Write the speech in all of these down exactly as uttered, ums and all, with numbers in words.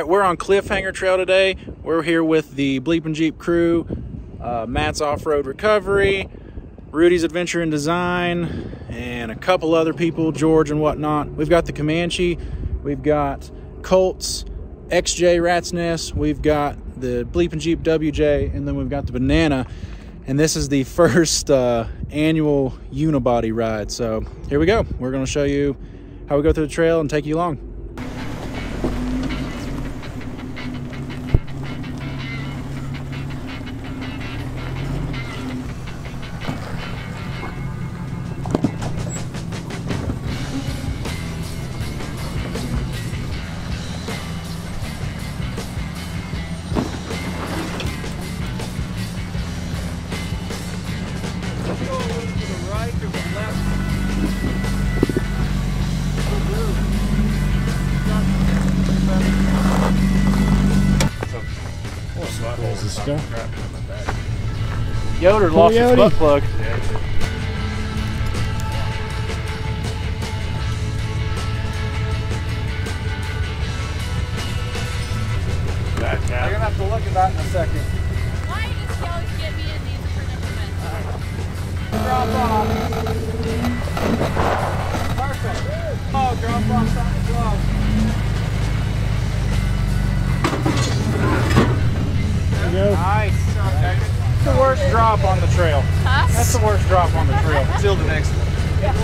right, we're on Cliffhanger Trail today. We're here with the Bleepin' Jeep crew, uh, Matt's Off-Road Recovery, Rudy's Adventure and Design, and a couple other people, George and whatnot. We've got the Comanche, we've got Colts, X J Rat's Nest, we've got the Bleepin' Jeep W J, and then we've got the Banana. And this is the first uh, annual Unibody ride. So here we go. We're going to show you how we go through the trail and take you along. Yoder lost his butt plug. You're gonna have to look at that in a second. Why does he always get me in these predicaments? Drop off. Perfect. Oh, drop off on the glove. There you go. Nice. Okay. That's the worst drop on the trail. Huh? That's the worst drop on the trail. Till the next one. Yeah.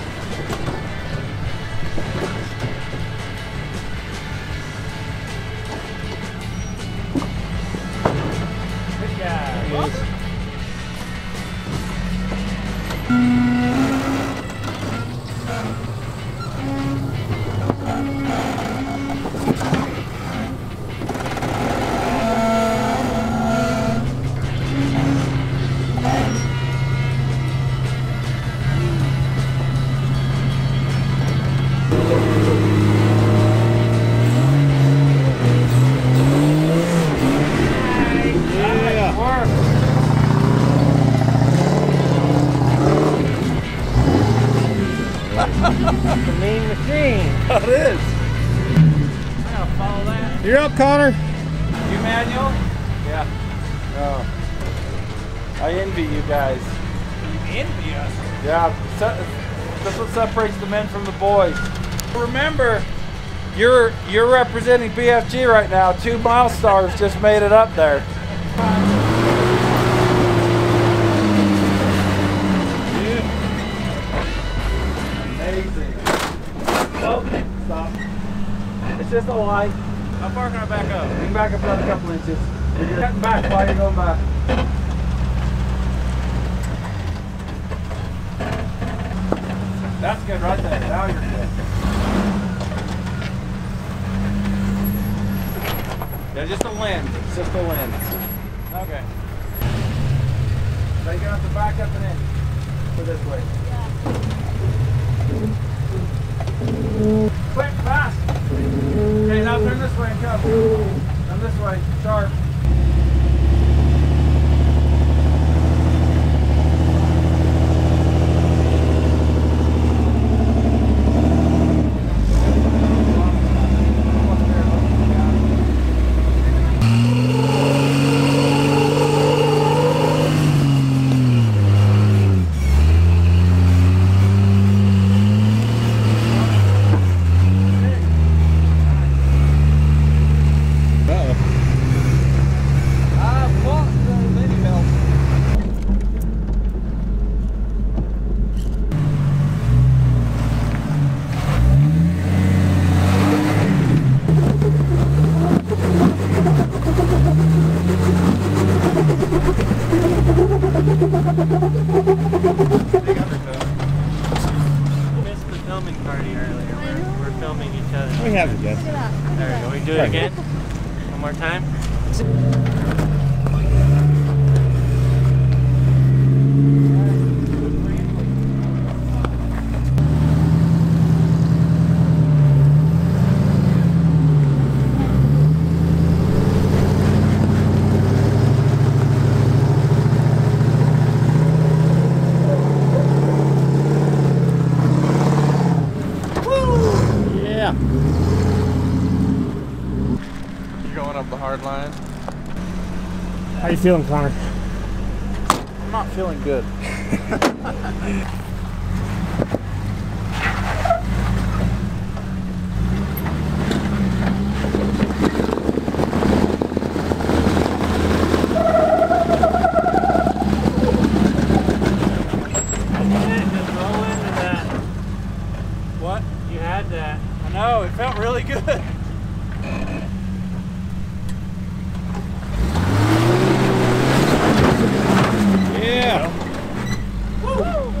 Good guy. The mean machine. That is. I gotta follow that. You're up, Connor. You manual? Yeah. Oh. I envy you guys. You envy us. Yeah. That's what separates the men from the boys. Remember, you're you're representing B F G right now. Two mile stars just made it up there. Stop. It's just a line. How far can I back up? You can back up another couple inches. You're cutting back while you're going back. That's good right there. Now you're good. Yeah, just a lens. It's just a lens. Okay. So you're going to have to back up an inch. Go this way. Quick, fast. Okay, now turn this way and come. Come this way, sharp. We have it yet. There we go. We do it again. One more time. How you feeling, Connor? I'm not feeling good. What? You had that. I know, it felt really good. Yeah. Woo.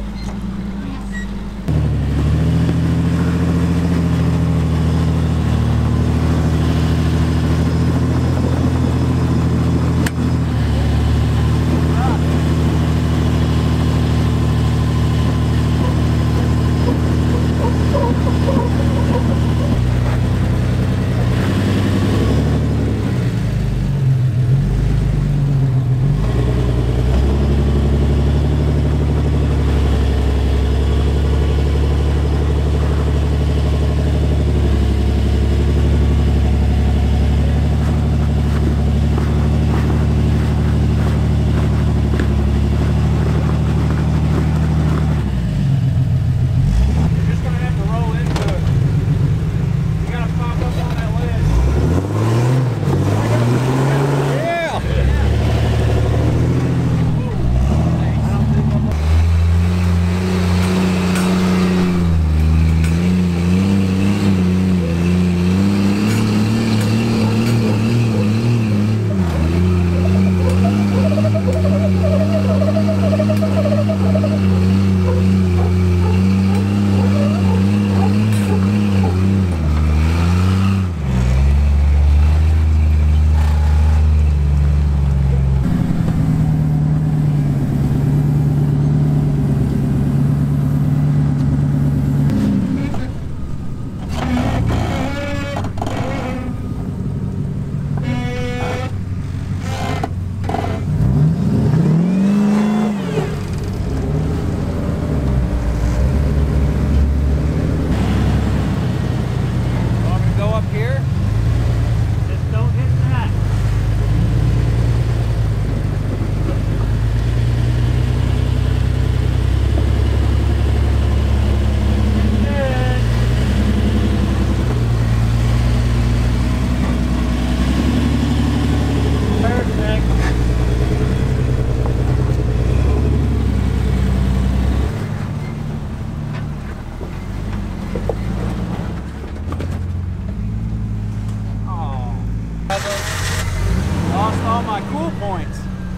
Lost all my cool points.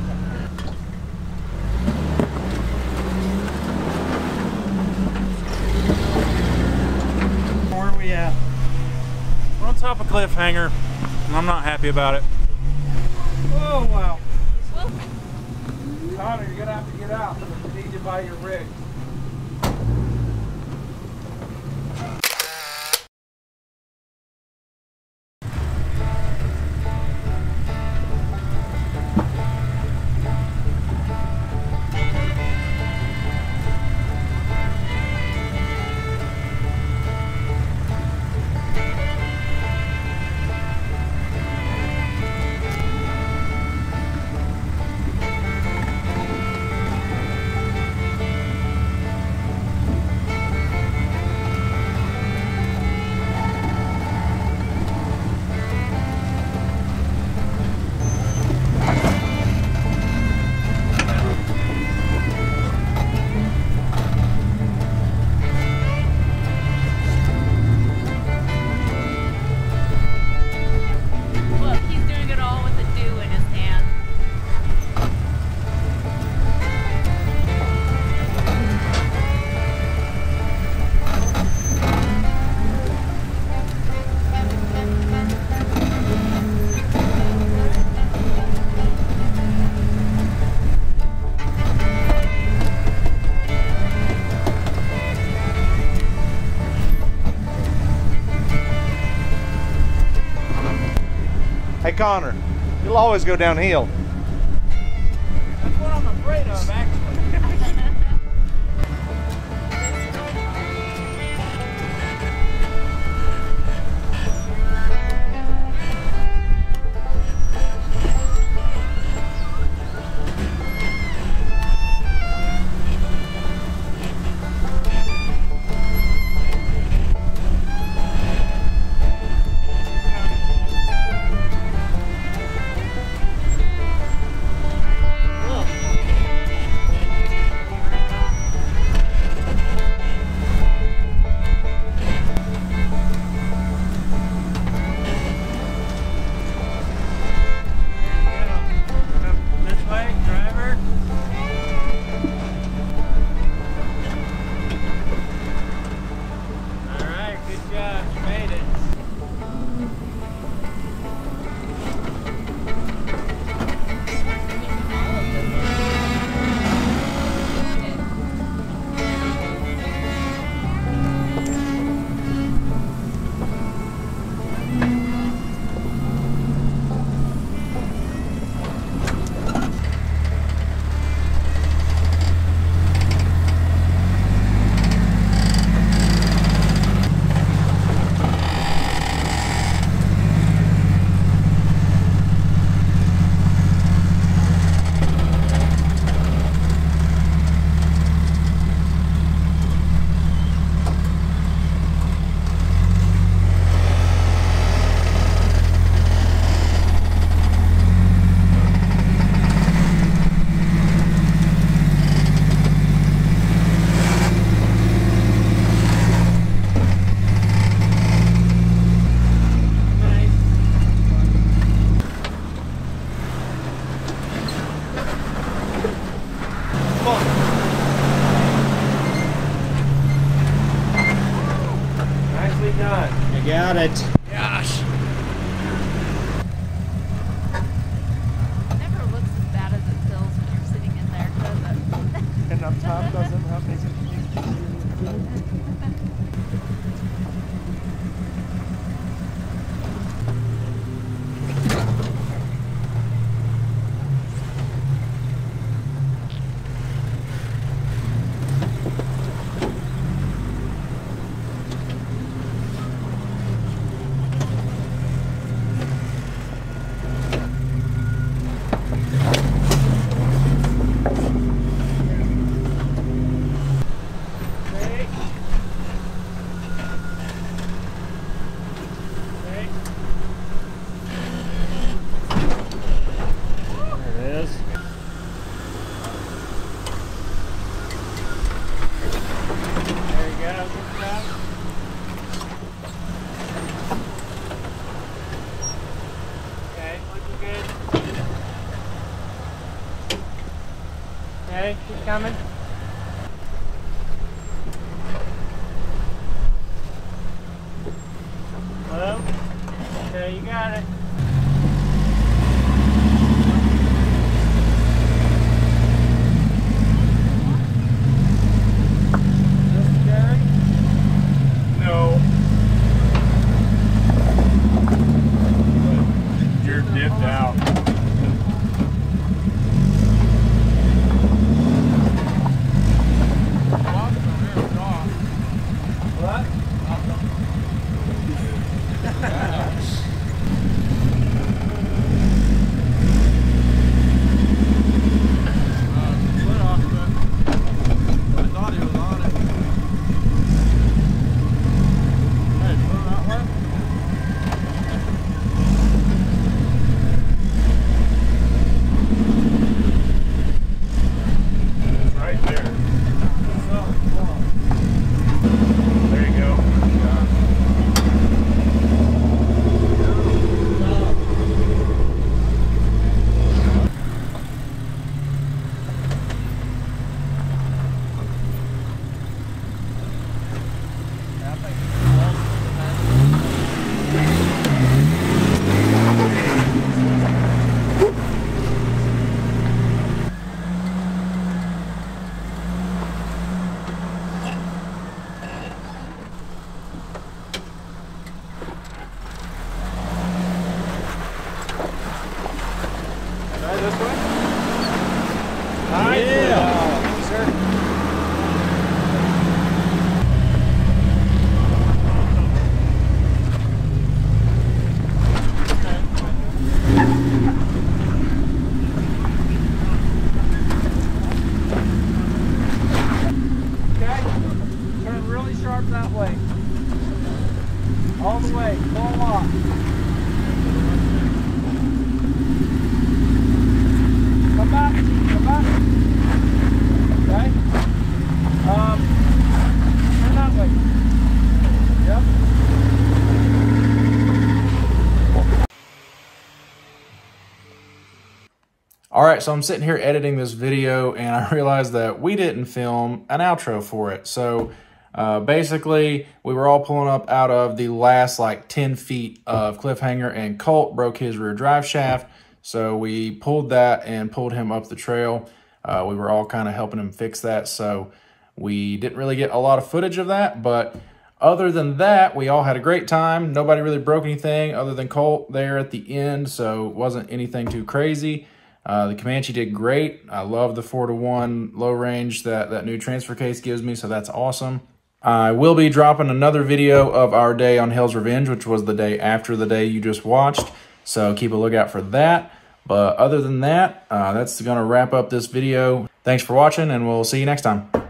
Where are we at? We're on top of cliffhanger, and I'm not happy about it. Oh, wow. Connor, you're gonna have to get out. I need you by your rig. Hey Connor, you'll always go downhill. That's what I'm afraid of, actually. it. Gosh. It never looks as bad as it feels when you're sitting in there, does it? And on top doesn't help me. Okay, keep coming. Hello? Okay, you got it. No. You're dipped out. This way? Nice. Yeah. Sir. Okay. Turn really sharp that way. All the way. Full lock. Come back, come back. Okay. Um, turn that way. Yep. All right, so I'm sitting here editing this video and I realized that we didn't film an outro for it. So uh, basically we were all pulling up out of the last like ten feet of cliffhanger and Colt broke his rear drive shaft. So we pulled that and pulled him up the trail. Uh, we were all kind of helping him fix that. So we didn't really get a lot of footage of that. But other than that, we all had a great time. Nobody really broke anything other than Colt there at the end. So it wasn't anything too crazy. Uh, the Comanche did great. I love the four to one low range that that new transfer case gives me. So that's awesome. I will be dropping another video of our day on Hell's Revenge, which was the day after the day you just watched. So keep a lookout for that. But other than that, uh, that's going to wrap up this video. Thanks for watching, and we'll see you next time.